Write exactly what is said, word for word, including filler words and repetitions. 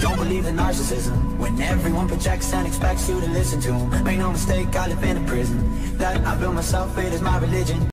Don't believe in narcissism, when everyone projects and expects you to listen to them. Make no mistake, I live in a prison that I built myself, it is my religion.